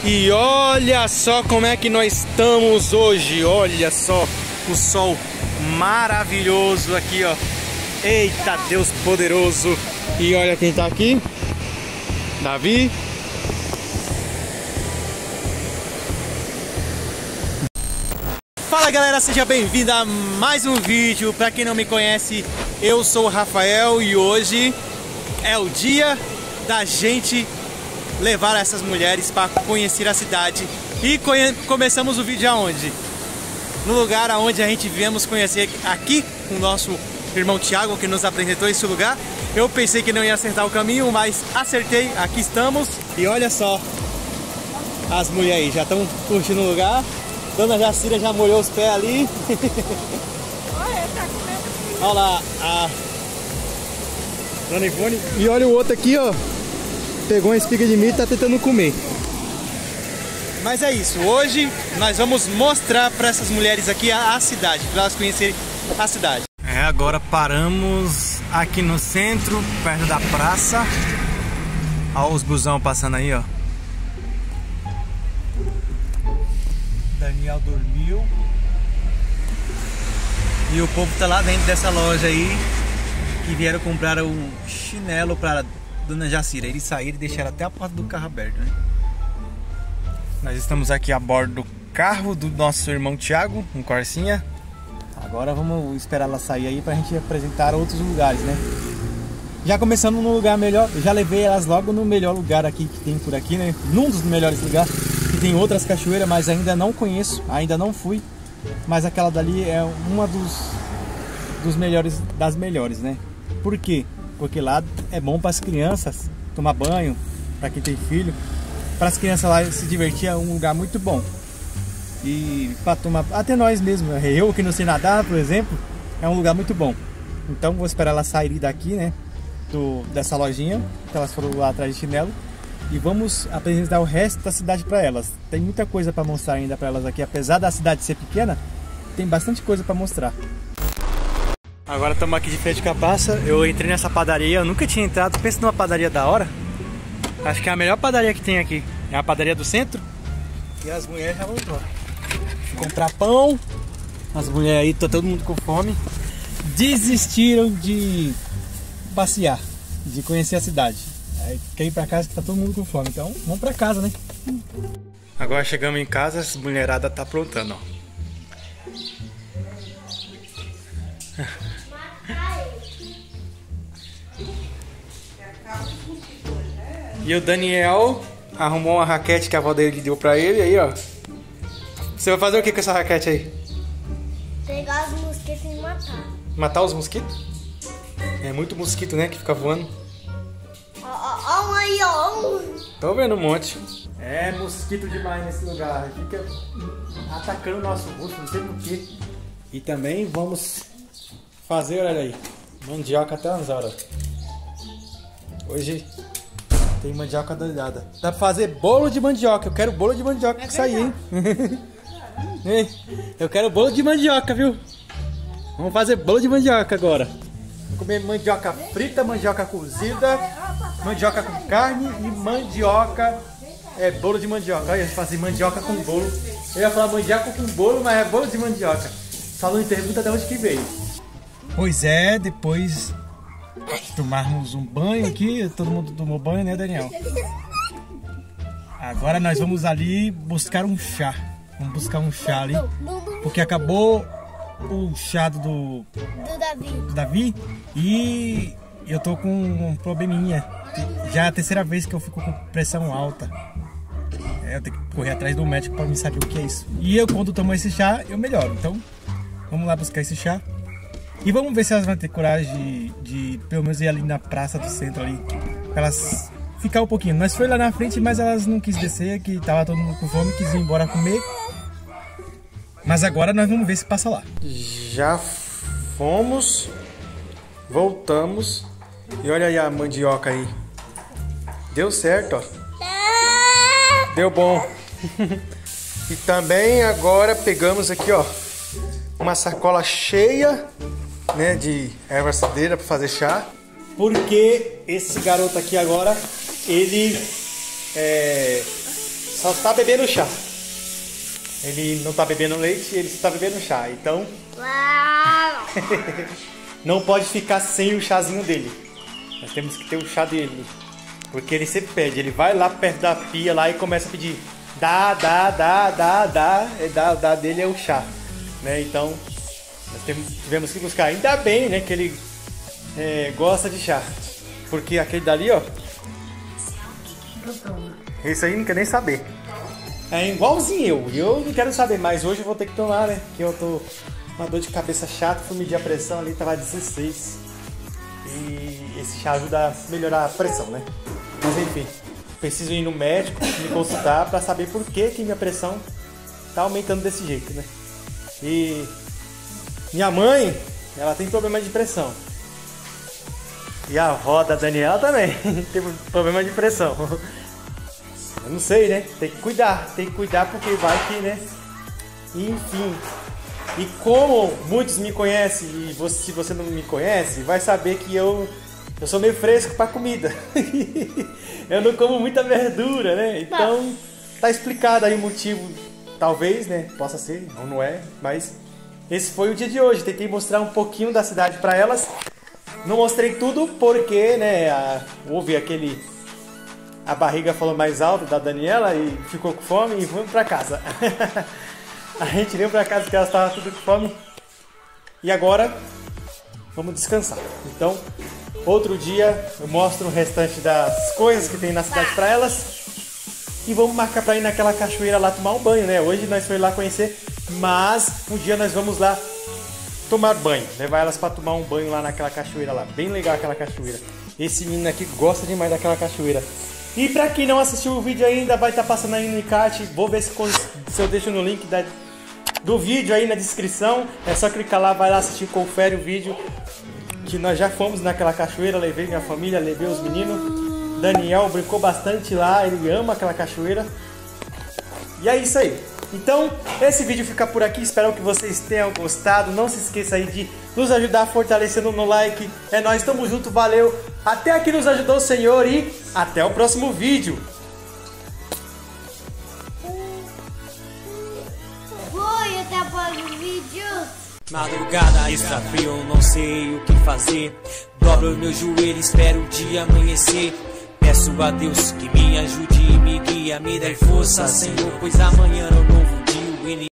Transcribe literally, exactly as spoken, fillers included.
E olha só como é que nós estamos hoje. Olha só o sol maravilhoso aqui, ó. Eita, Deus poderoso. E olha quem tá aqui. Davi. Fala galera, seja bem-vindo a mais um vídeo. Pra quem não me conhece, eu sou o Rafael e hoje é o dia da gente levar essas mulheres para conhecer a cidade. E conhe começamos o vídeo aonde? No lugar aonde a gente viemos conhecer aqui com o nosso irmão Thiago, que nos apresentou esse lugar. Eu pensei que não ia acertar o caminho, mas acertei, aqui estamos. E olha só, as mulheres aí já estão curtindo o lugar. Dona Jacira já molhou os pés ali. Olha, tá comendo. Olha lá, a Dona Ivone. E olha o outro aqui, ó. Pegou uma espiga de milho e tá tentando comer. Mas é isso, hoje nós vamos mostrar para essas mulheres aqui a, a cidade, para elas conhecerem a cidade. É, agora paramos aqui no centro, perto da praça. Olha os busão passando aí, ó. Daniel dormiu. E o povo tá lá dentro dessa loja aí, que vieram comprar um chinelo para Dona Jacira. Eles saíram e deixaram até a porta do carro aberta, né? Nós estamos aqui a bordo do carro do nosso irmão Thiago, um Corsinha. Agora vamos esperar ela sair aí pra gente apresentar outros lugares, né? Já começamos num lugar melhor, eu já levei elas logo no melhor lugar aqui que tem por aqui, né? Num dos melhores lugares, que tem outras cachoeiras, mas ainda não conheço, ainda não fui. Mas aquela dali é uma dos, dos melhores, das melhores, né? Por quê? Porque lá é bom para as crianças tomar banho, para quem tem filho, para as crianças lá se divertir, é um lugar muito bom. E para tomar, até nós mesmos, eu que não sei nadar, por exemplo, é um lugar muito bom. Então vou esperar elas saírem daqui, né, do, dessa lojinha, que elas foram lá atrás de chinelo, e vamos apresentar o resto da cidade para elas. Tem muita coisa para mostrar ainda para elas aqui, apesar da cidade ser pequena, tem bastante coisa para mostrar. Agora estamos aqui de frente com a praça. Eu entrei nessa padaria, eu nunca tinha entrado. Pensa numa padaria da hora. Acho que é a melhor padaria que tem aqui. É a padaria do centro. E as mulheres já voltou. Comprar pão. As mulheres aí, tá todo mundo com fome. Desistiram de passear, de conhecer a cidade. Aí quer ir pra casa que tá todo mundo com fome. Então vamos pra casa, né? Agora chegamos em casa, as mulherada tá aprontando, ó. E o Daniel arrumou uma raquete que a avó dele deu pra ele aí, ó. Você vai fazer o que com essa raquete aí? Pegar os mosquitos e matar. Matar os mosquitos? É muito mosquito, né, que fica voando. Ó, ó, ó, aí, ó. Tô vendo um monte. É mosquito demais nesse lugar. Fica atacando o nosso rosto, não sei porquê. E também vamos fazer, olha aí, mandioca até umas horas. Hoje tem mandioca doidada. Dá pra fazer bolo de mandioca. Eu quero bolo de mandioca que sair, hein? Eu quero bolo de mandioca, viu? Vamos fazer bolo de mandioca agora. Vamos comer mandioca frita, mandioca cozida, mandioca com carne e mandioca. É bolo de mandioca. Olha, fazer mandioca com bolo. Eu ia falar mandioca com bolo, mas é bolo de mandioca. Só não pergunta de onde que veio. Pois é, depois tomarmos um banho aqui, todo mundo tomou banho, né, Daniel? Agora nós vamos ali buscar um chá. Vamos buscar um chá ali, porque acabou o chá do, Do Davi. do Davi e eu tô com um probleminha. Já é a terceira vez que eu fico com pressão alta. É, eu tenho que correr atrás do médico para me saber o que é isso. E eu, quando tomo esse chá, eu melhoro. Então, vamos lá buscar esse chá. E vamos ver se elas vão ter coragem de, de pelo menos ir ali na praça do centro ali. Pra elas ficar um pouquinho. Nós foi lá na frente, mas elas não quis descer, que tava todo mundo com fome, quis ir embora comer. Mas agora nós vamos ver se passa lá. Já fomos, voltamos. E olha aí a mandioca aí. Deu certo, ó. Deu bom. E também agora pegamos aqui, ó, uma sacola cheia, né, de erva cidreira para fazer chá. Porque esse garoto aqui agora, ele é, só está bebendo chá. Ele não está bebendo leite, ele está bebendo chá. Então, não pode ficar sem o chazinho dele. Nós temos que ter o chá dele. Porque ele sempre pede. Ele vai lá perto da pia lá e começa a pedir. Dá, dá, dá, dá, dá. E dá, dá dele é o chá. Né? Então, nós temos, tivemos que buscar. Ainda bem, né, que ele é, gosta de chá. Porque aquele dali, ó. Esse aí não quer nem saber. É igualzinho eu. Eu não quero saber, mas hoje eu vou ter que tomar, né? Que eu tô com uma dor de cabeça chata. Fui medir a pressão ali, tava dezesseis. E esse chá ajuda a melhorar a pressão, né? Mas enfim, preciso ir no médico, me consultar pra saber por que que minha pressão tá aumentando desse jeito, né? E minha mãe, ela tem problema de pressão. E a avó da Daniela também tem problema de pressão. Eu não sei, né? Tem que cuidar, tem que cuidar porque vai que, né? Enfim. E como muitos me conhecem, e você, se você não me conhece, vai saber que eu, eu sou meio fresco pra comida. Eu não como muita verdura, né? Então, tá explicado aí o motivo. Talvez, né? Possa ser, ou não é, mas esse foi o dia de hoje. Tentei mostrar um pouquinho da cidade pra elas. Não mostrei tudo porque, né? A, houve aquele... A barriga falou mais alto da Daniela e ficou com fome e vamos pra casa. A gente veio pra casa porque ela estava tudo com fome. E agora vamos descansar. Então, outro dia eu mostro o restante das coisas que tem na cidade pra elas. E vamos marcar pra ir naquela cachoeira lá tomar um banho, né? Hoje nós fomos lá conhecer, mas um dia nós vamos lá tomar banho. Levar elas pra tomar um banho lá naquela cachoeira lá. Bem legal aquela cachoeira. Esse menino aqui gosta demais daquela cachoeira. E pra quem não assistiu o vídeo ainda, vai estar tá passando aí no encarte. Vou ver se, se eu deixo no link da, do vídeo aí na descrição. É só clicar lá, vai lá assistir, confere o vídeo. Que nós já fomos naquela cachoeira, levei minha família, levei os meninos. Daniel brincou bastante lá, ele ama aquela cachoeira. E é isso aí. Então, esse vídeo fica por aqui. Espero que vocês tenham gostado. Não se esqueça aí de nos ajudar fortalecendo no like. É nóis, tamo junto, valeu. Até aqui nos ajudou o Senhor e até o próximo vídeo. Oi, até o próximo vídeo. Madrugada está frio, não sei o que fazer. Dobro meu joelho, espero o dia amanhecer. Peço a Deus que me ajude e me guie, me dê força, Senhor, pois amanhã é um novo dia.